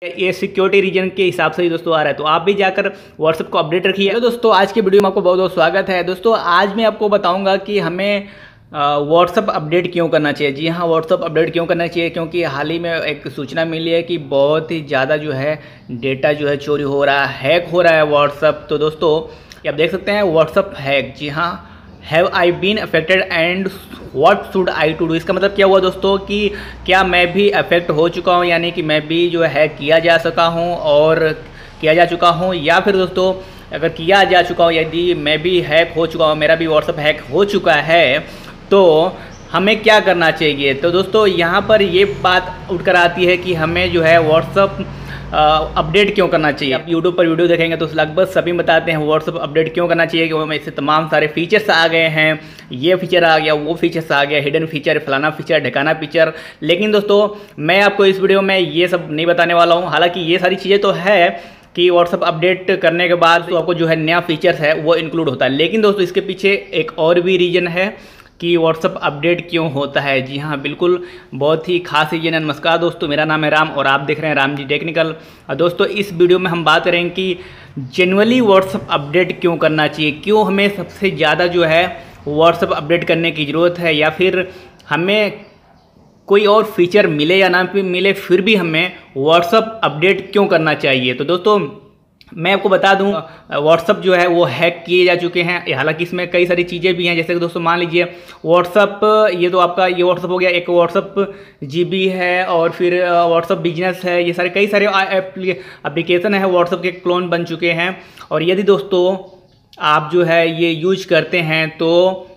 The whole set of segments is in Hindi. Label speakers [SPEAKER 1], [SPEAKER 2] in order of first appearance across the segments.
[SPEAKER 1] ये सिक्योरिटी रीजन के हिसाब से ही दोस्तों आ रहा है, तो आप भी जाकर व्हाट्सएप को अपडेट रखिए। तो दोस्तों आज की वीडियो में आपको बहुत बहुत स्वागत है। दोस्तों आज मैं आपको बताऊंगा कि हमें व्हाट्सएप अपडेट क्यों करना चाहिए। जी हाँ, व्हाट्सएप अपडेट क्यों करना चाहिए, क्योंकि हाल ही में एक सूचना मिली है कि बहुत ही ज़्यादा जो है डेटा जो है चोरी हो रहा है, हैक हो रहा है व्हाट्सएप। तो दोस्तों आप देख सकते हैं व्हाट्सएप हैक। जी हाँ, have I been affected and what should I to do. इसका मतलब क्या हुआ दोस्तों कि क्या मैं भी अफेक्ट हो चुका हूँ, यानी कि मैं भी जो है हैक किया जा सका हूँ और किया जा चुका हूँ, या फिर दोस्तों अगर किया जा चुका हूँ, यदि मैं भी हैक हो चुका हूँ, मेरा भी व्हाट्सएप हैक हो चुका है, तो हमें क्या करना चाहिए। तो दोस्तों यहाँ पर ये बात उठ कर आती है कि हमें जो है व्हाट्सएप अपडेट क्यों करना चाहिए। आप यूट्यूब पर वीडियो देखेंगे तो लगभग सभी बताते हैं व्हाट्सएप अपडेट क्यों करना चाहिए, कि इससे तमाम सारे फीचर्स आ गए हैं, ये फीचर आ गया, वो फीचर्स आ गया, हिडन फीचर, फलाना फीचर, ढकाना फीचर। लेकिन दोस्तों मैं आपको इस वीडियो में ये सब नहीं बताने वाला हूँ। हालांकि ये सारी चीज़ें तो है कि व्हाट्सएप अपडेट करने के बाद तो आपको जो है नया फीचर्स है वो इंक्लूड होता है, लेकिन दोस्तों इसके पीछे एक और भी रीज़न है कि व्हाट्सएप अपडेट क्यों होता है। जी हाँ, बिल्कुल बहुत ही खास रीजन है। नमस्कार दोस्तों, मेरा नाम है राम और आप देख रहे हैं राम जी टेक्निकल। दोस्तों इस वीडियो में हम बात करेंगे कि जेन्युइनली व्हाट्सएप अपडेट क्यों करना चाहिए, क्यों हमें सबसे ज़्यादा जो है व्हाट्सएप अपडेट करने की ज़रूरत है, या फिर हमें कोई और फीचर मिले या ना मिले फिर भी हमें व्हाट्सएप अपडेट क्यों करना चाहिए। तो दोस्तों मैं आपको बता दूं व्हाट्सअप जो है वो हैक किए जा चुके हैं। हालांकि इसमें कई सारी चीज़ें भी हैं, जैसे कि दोस्तों मान लीजिए व्हाट्सअप, ये तो आपका ये व्हाट्सअप हो गया, एक व्हाट्सअप जीबी है और फिर व्हाट्सअप बिजनेस है, ये सारे कई सारे एप्लीकेशन है व्हाट्सअप के क्लोन बन चुके हैं। और यदि दोस्तों आप जो है ये यूज करते हैं तो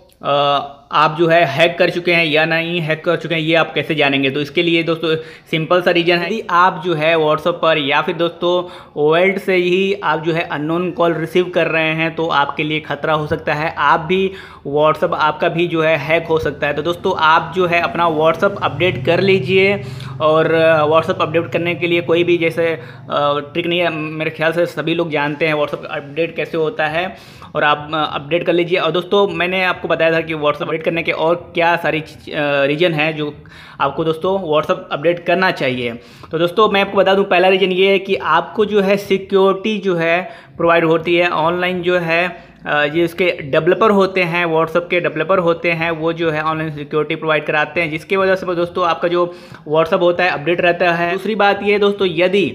[SPEAKER 1] आप जो है हैक कर चुके हैं या नहीं हैक कर चुके हैं, ये आप कैसे जानेंगे। तो इसके लिए दोस्तों सिंपल सा रीजन है, यदि आप जो है व्हाट्सएप पर या फिर दोस्तों वर्ल्ड से ही आप जो है अननोन कॉल रिसीव कर रहे हैं तो आपके लिए खतरा हो सकता है, आप भी व्हाट्सएप आपका भी जो है हैक हो सकता है। तो दोस्तों आप जो है अपना व्हाट्सएप अपडेट कर लीजिए, और व्हाट्सएप अपडेट करने के लिए कोई भी जैसे ट्रिक नहीं है, मेरे ख्याल से सभी लोग जानते हैं व्हाट्सएप अपडेट कैसे होता है, और आप अपडेट कर लीजिए। और दोस्तों मैंने आपको बताया था कि व्हाट्सएप अपडेट करने के और क्या सारी रीजन है जो आपको दोस्तों व्हाट्सएप अपडेट करना चाहिए। तो दोस्तों मैं आपको बता दूं, पहला रीजन ये है कि आपको जो है सिक्योरिटी जो है प्रोवाइड होती है ऑनलाइन। जो है ये इसके डेवलपर होते हैं, व्हाट्सएप के डेवलपर होते हैं, वो जो है ऑनलाइन सिक्योरिटी प्रोवाइड कराते हैं, जिसकी वजह से दोस्तों आपका जो व्हाट्सएप होता है अपडेट रहता है। दूसरी बात ये दोस्तों, यदि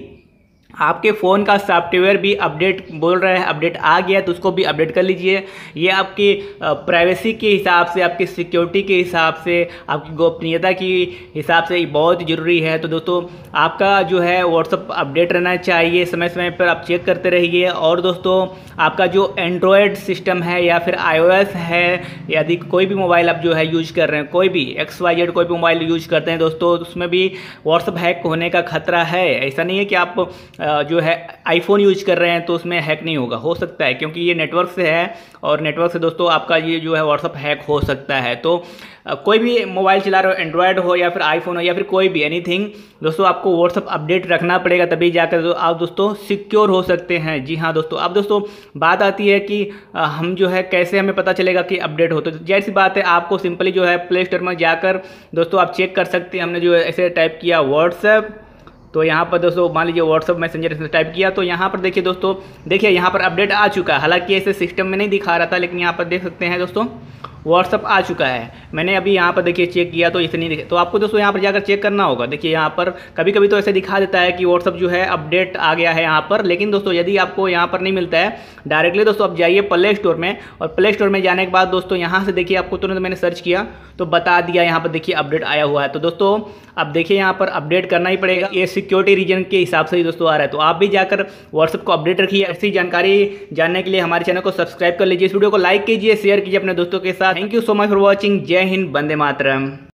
[SPEAKER 1] आपके फ़ोन का सॉफ्टवेयर भी अपडेट बोल रहे हैं अपडेट आ गया तो उसको भी अपडेट कर लीजिए। ये आपकी प्राइवेसी के हिसाब से, आपकी सिक्योरिटी के हिसाब से, आपकी गोपनीयता की हिसाब से बहुत ज़रूरी है। तो दोस्तों आपका जो है व्हाट्सएप अपडेट रहना चाहिए, समय समय पर आप चेक करते रहिए। और दोस्तों आपका जो एंड्रॉयड सिस्टम है या फिर iOS है, यदि कोई भी मोबाइल आप जो है यूज कर रहे हैं, कोई भी XYZ कोई भी मोबाइल यूज करते हैं दोस्तों, उसमें भी व्हाट्सएप हैक होने का खतरा है। ऐसा नहीं है कि आप जो है आईफोन यूज कर रहे हैं तो उसमें हैक नहीं होगा, हो सकता है, क्योंकि ये नेटवर्क से है और नेटवर्क से दोस्तों आपका ये जो है व्हाट्सएप हैक हो सकता है। तो कोई भी मोबाइल चला रहे हो, एंड्रॉयड हो या फिर आईफोन हो या फिर कोई भी एनीथिंग, दोस्तों आपको व्हाट्सएप अपडेट रखना पड़ेगा, तभी जाकर आप दोस्तों सिक्योर हो सकते हैं। जी हाँ दोस्तों, अब दोस्तों बात आती है कि हम जो है कैसे हमें पता चलेगा कि अपडेट हो। तो जाहिर सी बात है, आपको सिंपली जो है प्ले स्टोर में जाकर दोस्तों आप चेक कर सकते हैं। हमने जो है ऐसे टाइप किया व्हाट्सएप, तो यहाँ पर दोस्तों मान लीजिए व्हाट्सएप मैसेंजर से टाइप किया तो यहाँ पर देखिए दोस्तों, देखिए यहाँ पर अपडेट आ चुका है। हालांकि ऐसे सिस्टम में नहीं दिखा रहा था, लेकिन यहाँ पर देख सकते हैं दोस्तों व्हाट्सएप आ चुका है। मैंने अभी यहाँ पर देखिए चेक किया तो इसे नहीं दिखे, तो आपको दोस्तों यहाँ पर जाकर चेक करना होगा। देखिए यहाँ पर कभी कभी तो ऐसे दिखा देता है कि व्हाट्सएप जो है अपडेट आ गया है यहाँ पर, लेकिन दोस्तों यदि आपको यहाँ पर नहीं मिलता है डायरेक्टली दोस्तों आप जाइए प्ले स्टोर में, और प्ले स्टोर में जाने के बाद दोस्तों यहाँ से देखिए आपको तुरंत मैंने सर्च किया तो बता दिया, यहाँ पर देखिए अपडेट आया हुआ है। तो दोस्तों अब देखिए यहाँ पर अपडेट करना ही पड़ेगा, ये सिक्योरिटी रीजन के हिसाब से ही दोस्तों आ रहा है। तो आप भी जाकर व्हाट्सएप को अपडेट रखिए। ऐसी जानकारी जानने के लिए हमारे चैनल को सब्सक्राइब कर लीजिए, इस वीडियो को लाइक कीजिए, शेयर कीजिए अपने दोस्तों के साथ। Thank you so much for watching. जय हिंद, वंदे मातरम।